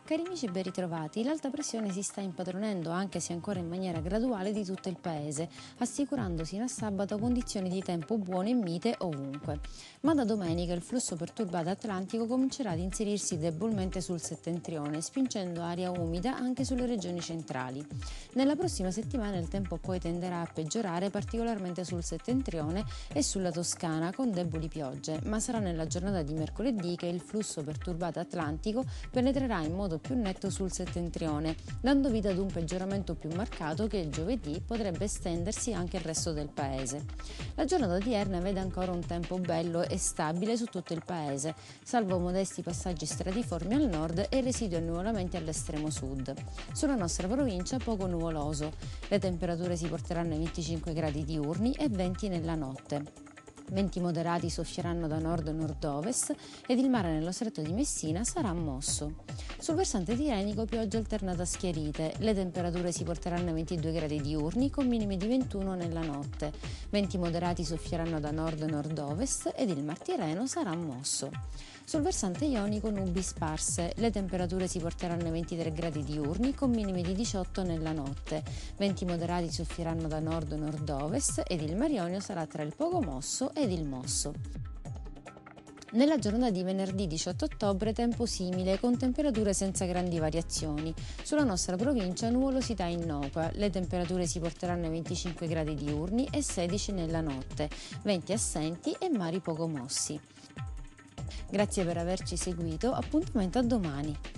Cari amici, ben ritrovati. L'alta pressione si sta impadronendo, anche se ancora in maniera graduale, di tutto il paese, assicurando sino a sabato condizioni di tempo buone e mite ovunque. Ma da domenica il flusso perturbato atlantico comincerà ad inserirsi debolmente sul settentrione, spingendo aria umida anche sulle regioni centrali. Nella prossima settimana il tempo poi tenderà a peggiorare, particolarmente sul settentrione e sulla Toscana, con deboli piogge, ma sarà nella giornata di mercoledì che il flusso perturbato atlantico penetrerà in modo più netto sul settentrione, dando vita ad un peggioramento più marcato che giovedì potrebbe estendersi anche al resto del paese. La giornata odierna vede ancora un tempo bello e stabile su tutto il paese, salvo modesti passaggi stratiformi al nord e residui annuvolamenti all'estremo sud. Sulla nostra provincia poco nuvoloso. Le temperature si porteranno ai 25 gradi diurni e 20 nella notte. Venti moderati soffieranno da nord-nord-ovest ed il mare nello stretto di Messina sarà mosso. Sul versante tirrenico pioggia alternata a schiarite, le temperature si porteranno ai 22 gradi diurni con minime di 21 nella notte. Venti moderati soffieranno da nord-nord-ovest ed il mar Tirreno sarà mosso. Sul versante ionico nubi sparse, le temperature si porteranno ai 23 gradi diurni con minime di 18 nella notte. Venti moderati soffieranno da nord-nord-ovest ed il mar Ionio sarà tra il poco mosso ed il mosso. Nella giornata di venerdì 18 ottobre tempo simile con temperature senza grandi variazioni. Sulla nostra provincia nuvolosità innocua, le temperature si porteranno ai 25 gradi diurni e 16 nella notte, venti assenti e mari poco mossi. Grazie per averci seguito, appuntamento a domani.